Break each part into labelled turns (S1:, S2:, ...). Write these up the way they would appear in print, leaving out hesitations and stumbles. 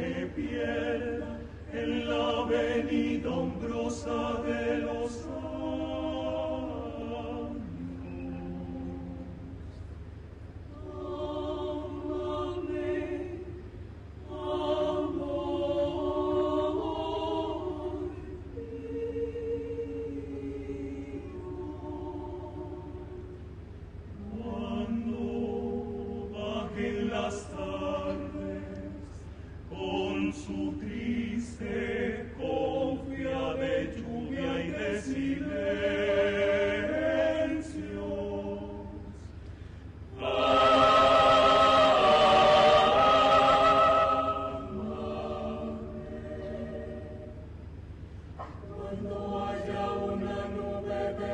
S1: me pierda en la avenida umbrosa de los años. Ámame, amor mío. Cuando bajen las tardes con su triste confía de lluvia y de silencios. Cuando haya una nube de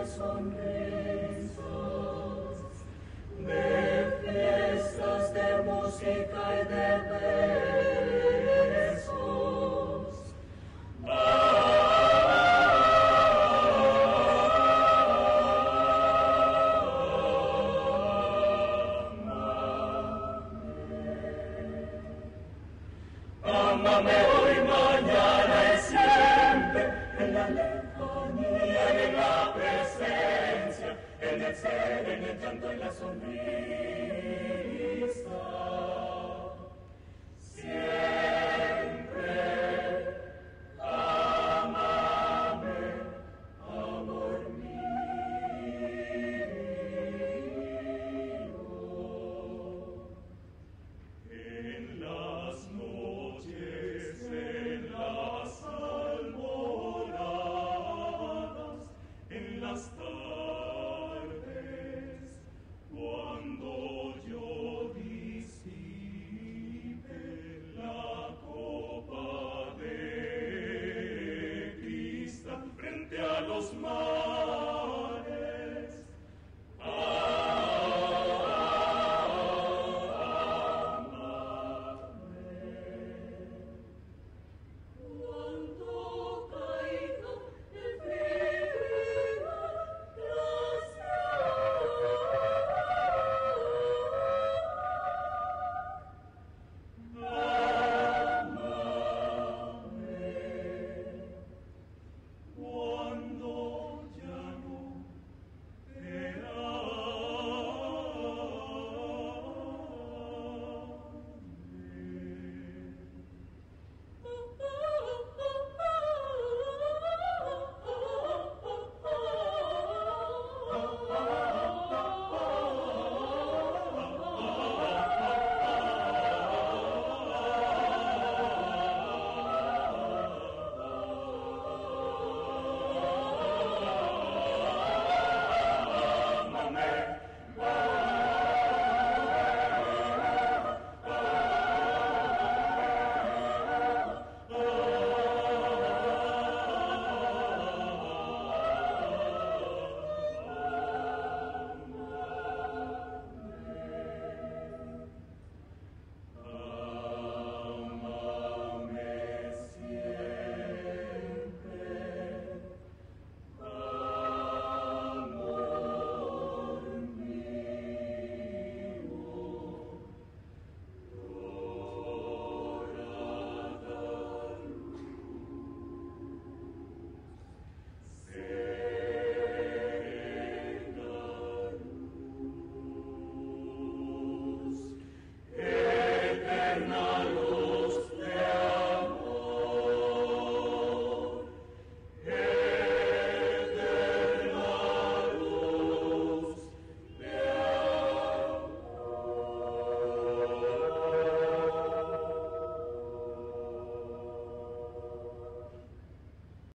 S1: sonrisas, de fiestas, de música y de besos. Ámame hoy, mañana y siempre, en la lejanía, en la presencia, en el ser, en el llanto y la sonrisa.